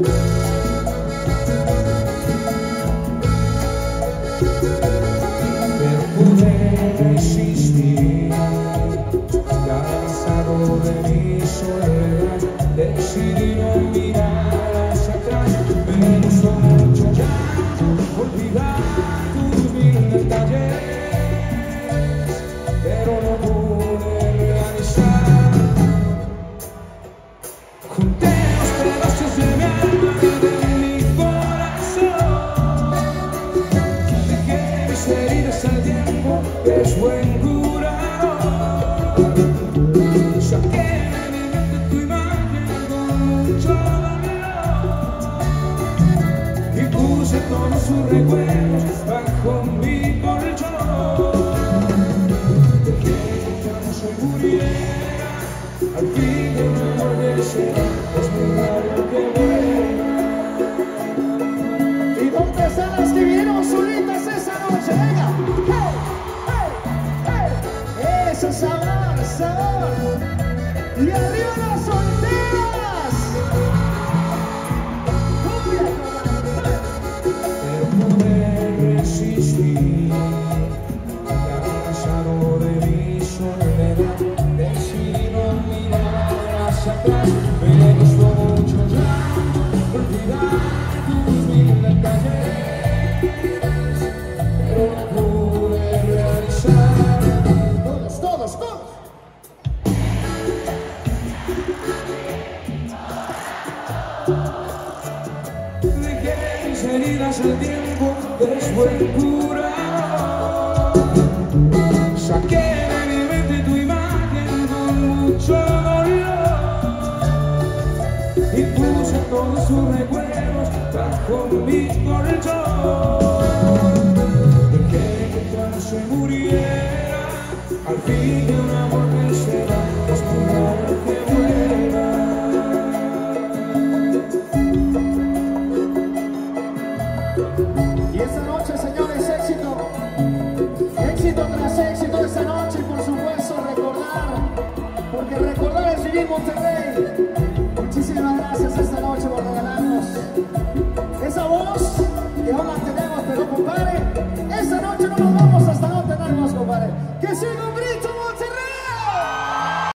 Pero pude resistir, cansado de mi soledad, decidí no mirar hacia atrás. Me gustó mucho ya olvidar tus mil detalles, pero no pude realizar. Junté los pedazos de mi alma y de mi corazón, dejé mis heridas al tiempo, que es buen curador. Saqué de mi mente tu imagen con mucho dolor y puse todos sus recuerdos bajo mi colchón. Dejé que ya no se muriera, al fin de un amor de ser, es muy raro que muera. ¿Y dónde están las que vinieron solitas esa noche? Venga, hey, hey, hey. Eso es sabor, sabor. Y arriba las solteras. Pero pude resistir, cansado de mi soledad, decidí no mirar hacia atrás. Me gustó mucho ya olvidar tus mil detalles, pero no pude realizar. Todos, todos, todos. Dejé mis heridas al tiempo, que es buen curador. Saqué de mi mente tu imagen con mucho dolor y puse todos sus recuerdos bajo mi colchón. Dejé que ya no se muriera, al fin de un amor que será, es muy raro que muera. Y esta noche, señores, éxito. Éxito tras éxito esta noche y por supuesto recordar, porque recordar es vivir Monterrey. Muchísimas gracias esta noche por regalarnos esa voz que aún la tenemos, pero compadre, esta noche no nos vamos hasta no tenernos, compadre. Que siga un grito Monterrey.